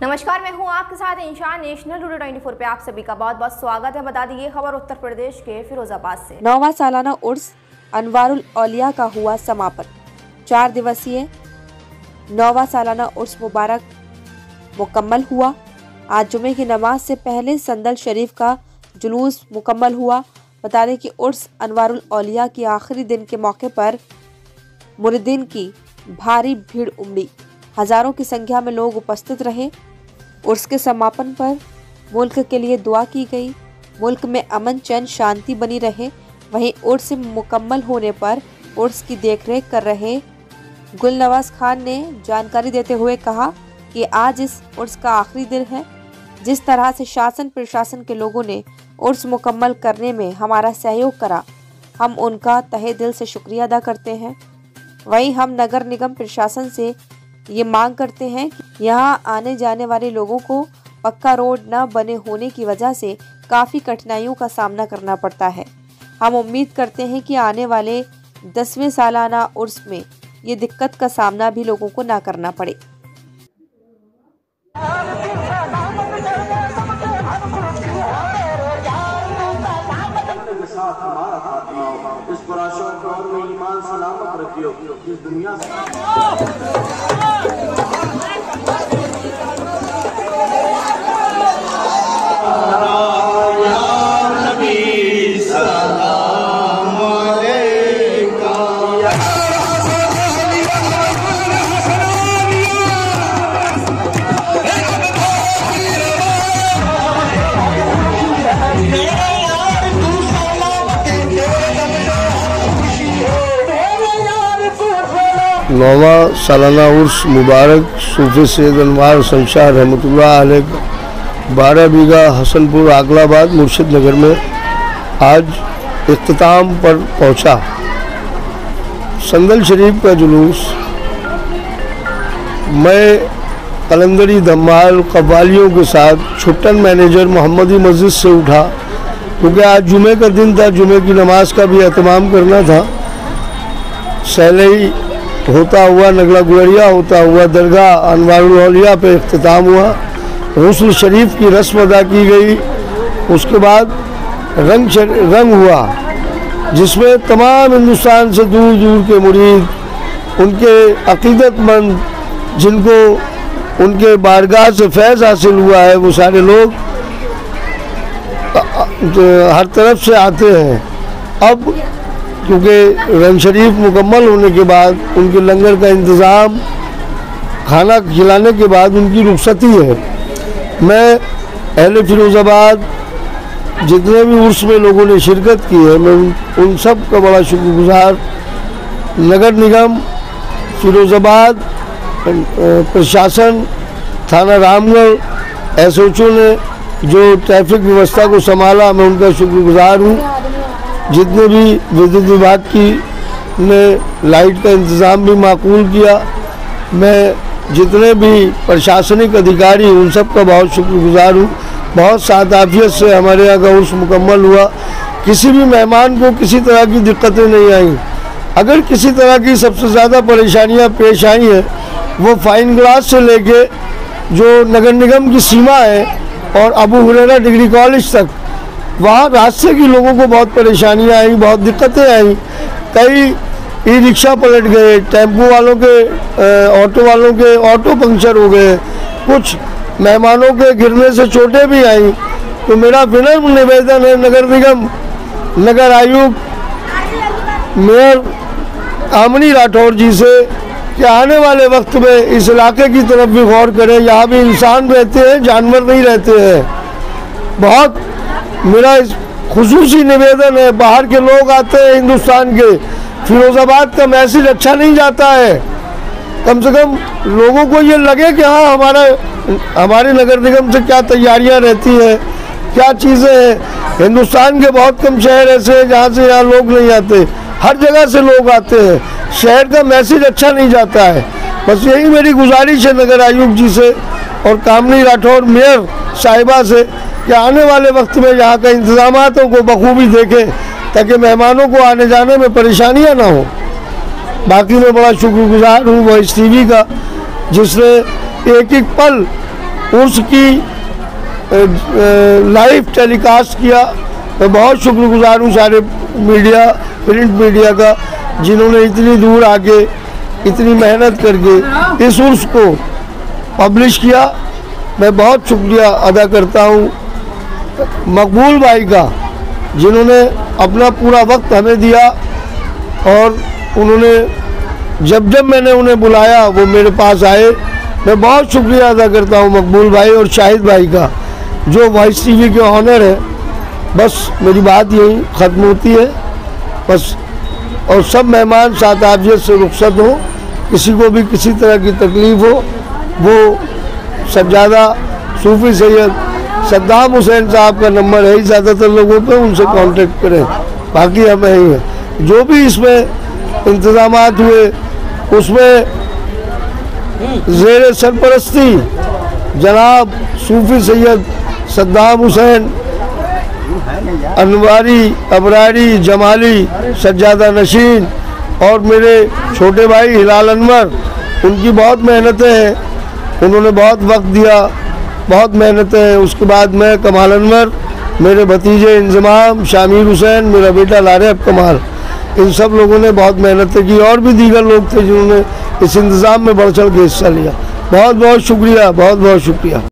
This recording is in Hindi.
नमस्कार, मैं हूं आपके साथ इंशान। नेशनल टुडे 24 पे आप सभी का बहुत बहुत स्वागत है। बता दी ये खबर उत्तर प्रदेश के फिरोजाबाद से। 9वां सालाना उर्स अनवारुल औलिया का हुआ समापन। 4 दिवसीय 9वां सालाना उर्स मुबारक मुकम्मल हुआ। आज जुमे की नमाज से पहले संदल शरीफ का जुलूस मुकम्मल हुआ। बता दें कि उर्स अनवारुल औलिया की आखिरी दिन के मौके पर मुरीदीन की भारी भीड़ उमड़ी। हजारों की संख्या में लोग उपस्थित रहे। उर्स के समापन पर मुल्क के लिए दुआ की गई। मुल्क में अमन चैन शांति बनी रहे। वहीं उर्स मुकम्मल होने पर उर्स की देखरेख कर रहे गुलनवाज खान ने जानकारी देते हुए कहा कि आज इस उर्स का आखिरी दिन है। जिस तरह से शासन प्रशासन के लोगों ने उर्स मुकम्मल करने में हमारा सहयोग करा, हम उनका तहे दिल से शुक्रिया अदा करते हैं। वहीं हम नगर निगम प्रशासन से ये मांग करते हैं कि यहाँ आने जाने वाले लोगों को पक्का रोड न बने होने की वजह से काफ़ी कठिनाइयों का सामना करना पड़ता है। हम उम्मीद करते हैं कि आने वाले 10वें सालाना उर्स में ये दिक्कत का सामना भी लोगों को ना करना पड़े। इस दौर में ईमान सलामत रखियो। इस दुनिया से नौवां सालाना उर्स मुबारक सूफी सैयद अनवार शमशाह रहमतुल्लाह अलैह 12 बीघा हसनपुर आगलाबाद मुर्शिद नगर में आज इख्तिताम पर पहुंचा। संदल शरीफ का जुलूस मैं कलंदरी धम्माल कव्वालियों के साथ छुट्टन मैनेजर मोहम्मदी मस्जिद से उठा, क्योंकि आज जुमे का दिन था। जुमे की नमाज का भी एहतमाम करना था। सहलई होता हुआ नगला गुलरिया होता हुआ दरगाह अनवारुल औलिया पे इख्तिताम हुआ। गुस्ल शरीफ की रस्म अदा की गई। उसके बाद रंग हुआ, जिसमें तमाम हिंदुस्तान से दूर दूर के मुरीद, उनके अकीदतमंद, जिनको उनके बारगाह से फैज़ हासिल हुआ है, वो सारे लोग हर तरफ से आते हैं। अब क्योंकि रंग शरीफ मुकम्मल होने के बाद उनके लंगर का इंतज़ाम, खाना खिलाने के बाद उनकी रुखसती है। मैं अहले फिरोज़ाबाद जितने भी उर्स में लोगों ने शिरकत की है, मैं उन सब का बड़ा शुक्रगुजार। नगर निगम फिरोज़ाबाद प्रशासन, थाना रामगढ़, SHO ने जो ट्रैफिक व्यवस्था को संभाला, मैं उनका शुक्रगुजार हूँ। जितने भी विद्युत विभाग की ने लाइट का इंतज़ाम भी माकूल किया, मैं जितने भी प्रशासनिक अधिकारी उन सब का बहुत शुक्रगुजार हूँ। बहुत सादाफियत से हमारे यहाँ का उर्स मुकम्मल हुआ। किसी भी मेहमान को किसी तरह की दिक्कतें नहीं आई। अगर किसी तरह की सबसे ज़्यादा परेशानियाँ पेश आई हैं, वो फाइन ग्लास से लेके जो नगर निगम की सीमा है और अबू हुरैरा डिग्री कॉलेज तक, वहाँ रास्ते के लोगों को बहुत परेशानियाँ आई, बहुत दिक्कतें आई। कई ई रिक्शा पलट गए, टेम्पो वालों के, ऑटो वालों के ऑटो पंक्चर हो गए, कुछ मेहमानों के गिरने से चोटें भी आई। तो मेरा विनम्र निवेदन है नगर निगम, नगर आयुक्त, मेयर आमनी राठौर जी से कि आने वाले वक्त में इस इलाके की तरफ भी गौर करें। यहाँ भी इंसान रहते हैं, जानवर नहीं रहते हैं। बहुत मेरा खुसूसी निवेदन है, बाहर के लोग आते हैं हिंदुस्तान के, फिरोज़ाबाद का मैसेज अच्छा नहीं जाता है। कम से कम लोगों को ये लगे कि हाँ, हमारे नगर निगम से क्या तैयारियां रहती हैं, क्या चीज़ें हैं। हिंदुस्तान के बहुत कम शहर ऐसे हैं जहाँ से यहाँ लोग नहीं आते, हर जगह से लोग आते हैं। शहर का मैसेज अच्छा नहीं जाता है। बस यही मेरी गुजारिश है नगर आयुक्त जी से और कामनी राठौर मेयर साहिबा से कि आने वाले वक्त में यहाँ का इंतज़ामातों को बखूबी देखें, ताकि मेहमानों को आने जाने में परेशानियाँ ना हो। बाकी मैं बड़ा शुक्रगुजार हूँ वॉइस TV का, जिसने एक एक पल उर्स की लाइव टेलीकास्ट किया। मैं बहुत शुक्रगुजार हूँ सारे मीडिया, प्रिंट मीडिया का, जिन्होंने इतनी दूर आके इतनी मेहनत करके इस उर्स को पब्लिश किया। मैं बहुत शुक्रिया अदा करता हूँ मकबूल भाई का, जिन्होंने अपना पूरा वक्त हमें दिया और उन्होंने जब मैंने उन्हें बुलाया वो मेरे पास आए। मैं बहुत शुक्रिया अदा करता हूँ मकबूल भाई और शाहिद भाई का, जो वॉइस टीवी के ऑनर है। बस मेरी बात यही ख़त्म होती है बस। और सब मेहमान साथ आफियत से रुखसत हो, किसी को भी किसी तरह की तकलीफ़ हो, वो सज्जादा सूफी सैयद सद्दाम हुसैन साहब का नंबर है ही ज़्यादातर लोगों पे, उनसे कांटेक्ट करें। बाकी हम यही हैं। जो भी इसमें इंतज़ामात हुए उसमें ज़ेर सरपरस्ती जनाब सूफी सैयद सद्दाम हुसैन, अनवारी, अबरारी, जमाली, सज्जादा नशीन और मेरे छोटे भाई हिलाल अनवर, उनकी बहुत मेहनतें हैं। उन्होंने बहुत वक्त दिया, बहुत मेहनतें हैं। उसके बाद मैं, कमाल अनवर, मेरे भतीजे इंजमाम, शामिर हुसैन, मेरा बेटा लारेब कमाल, इन सब लोगों ने बहुत मेहनतें की। और भी दीगर लोग थे जिन्होंने इस इंतज़ाम में बढ़ चढ़ के हिस्सा लिया। बहुत बहुत शुक्रिया, बहुत बहुत शुक्रिया।